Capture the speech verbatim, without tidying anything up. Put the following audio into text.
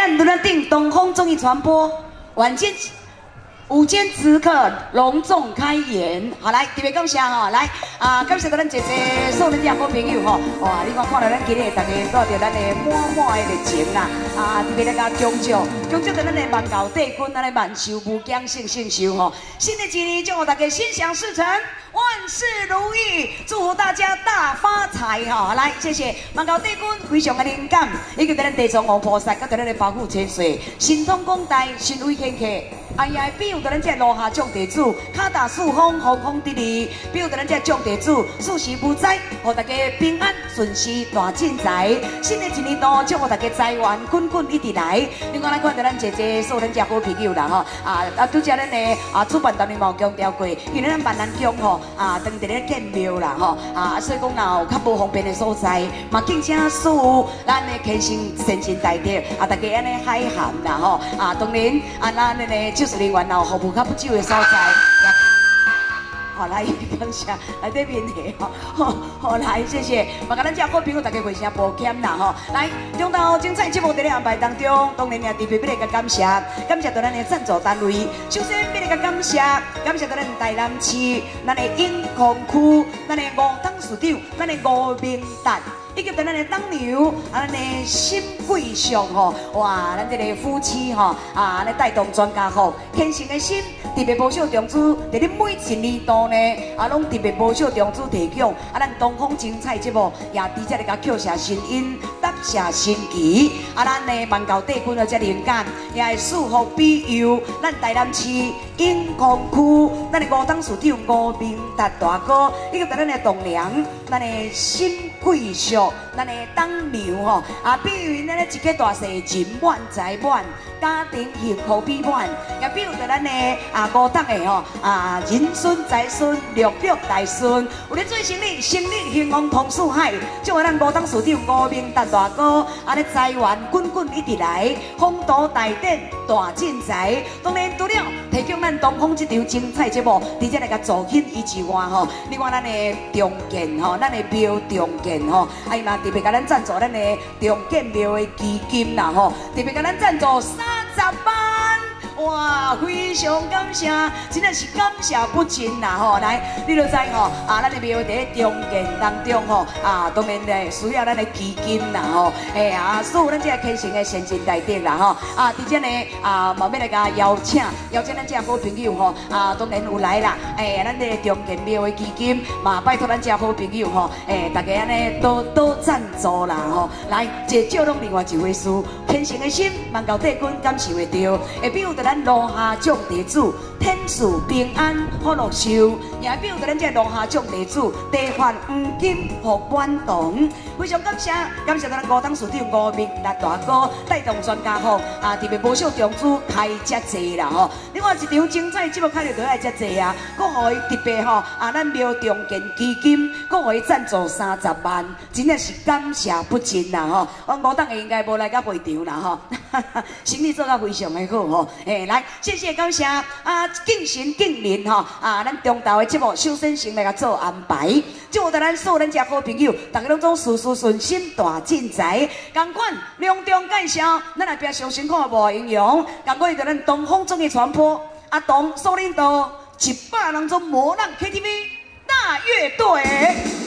咱轮顶东风综艺传播晚间。 午间时刻隆重开演，好来特别感谢哈，来啊感谢到咱姐姐所有咱好朋友吼，哇！你看看到咱今日大家带着咱的满满的热情啦，啊特别来甲恭祝，恭祝到咱的万教帝君，咱的万寿无疆，幸幸寿吼！新的一年祝福大家心想事成，万事如意，祝福大家大发财哈！来，谢谢万教帝君非常的灵感，以及咱地藏王菩萨，甲咱的保护千岁，神通广大，神威显赫。 哎呀，比如到咱这落下种地主，脚踏四方，风风得利；比如到咱这种地主，事事无灾，互大家平安顺遂大进财。新的一年度，祝福大家财源滚滚一直来。另外来看到咱姐姐所有咱遮好朋友啦吼，啊啊，拄则咱的啊主办单位嘛有强调过，因为咱万安宫吼啊，当地咧建庙啦吼啊，所以讲若有较无方便的所在，嘛敬请所有咱的虔诚先进大德啊，大家安尼海涵啦吼啊，当然啊，咱的呢。 就是人员哦，服务较不少的所在，好来感谢来对面的吼，好来谢谢，嘛甲咱遮好朋友大家回声抱歉啦吼，来中昼精彩节目在咧安排当中，当然也特别要来甲感谢，感谢到咱的赞助单位，首先要来甲感谢，感谢到咱台南市咱的永康区，咱的吴董事长，咱的吴明达。 以及咱的当牛，啊，咱的新贵上吼，哇，咱这个夫妻吼，啊，来带动全家福，虔诚的心，特别保守宗主，在你每一年度呢，啊，拢特别保守宗主提供，啊，咱东方精彩节目也伫这里甲扣下新音，搭下新旗，啊，咱呢万教帝君的这灵感，也会祝福庇佑咱台南市永康区，咱的吴董事长吴明达大哥，以及咱的栋梁，咱的新贵上。 咱的当牛吼，啊，比如咱的一个大细人满财满，家庭幸福美满，也比如着咱的啊五档的吼，啊人孙财孙，六六大顺，有咧做生意，生意兴旺通四海，祝福咱五档事长吴明达大哥，安尼财源滚滚一直来，风度大展大进财。当然除了提供咱东方这场精彩节目，而且来甲助兴以之外吼，另外咱的重建吼，咱的庙重建吼。 哎嘛，特别甲咱赞助咱的重建庙的基金啦吼，特别甲咱赞助三十万，哇，非常感谢，真的是感谢不尽啦吼。来，你都知吼，啊，咱的庙在重建当中吼，啊，当然咧需要咱的基金啦吼，哎啊，所有咱这虔诚的先进大德啦吼，啊，伫这呢啊，嘛要来甲邀请，邀请咱这好朋友吼，啊，当然有来啦，哎，咱的重建庙的基金嘛，拜托咱这好朋友吼，哎，大家安尼多多赞助啦吼，来，这少拢另外一回事，虔诚的心，万教帝君感受会到，会比如着咱落下种地主，天赐平安福禄寿，也比如着咱这落下种地主，地发黄金福满堂，非常感谢，感谢咱吴董事长吴明达大哥带动全家福，啊，特别保守宗主开遮济啦吼，另外一场精彩节目开着都爱遮济啊，佫互伊特别吼，啊，咱庙重建基金，佫互伊赞助三十万，真正是感谢不尽啦吼，我吴董应该无来甲会场啦吼，生意做得非常的好吼，诶，来，谢谢感谢啊，敬神敬人吼，啊，咱中昼的节目首先先来甲做安排，祝福咱所有咱遮好朋友，大家拢总事事顺心大进财，同款隆重介绍，咱来边上辛苦的无营养，同款就咱东方综艺传播阿东所领导一百人种魔浪 K T V 大乐队。